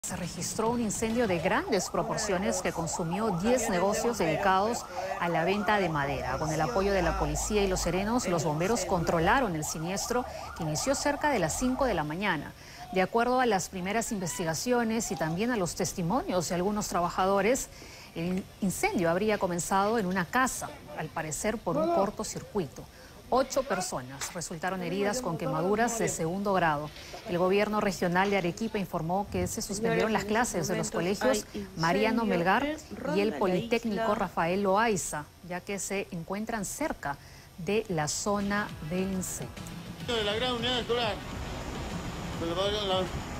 Se registró un incendio de grandes proporciones que consumió 10 negocios dedicados a la venta de madera. Con el apoyo de la policía y los serenos, los bomberos controlaron el siniestro que inició cerca de las 5 de la mañana. De acuerdo a las primeras investigaciones y también a los testimonios de algunos trabajadores, el incendio habría comenzado en una casa, al parecer por un cortocircuito. 8 personas resultaron heridas con quemaduras de segundo grado. El gobierno regional de Arequipa informó que se suspendieron las clases de los colegios Mariano Melgar y el Politécnico Rafael Loaiza, ya que se encuentran cerca de la zona del incendio. De la gran unidad escolar.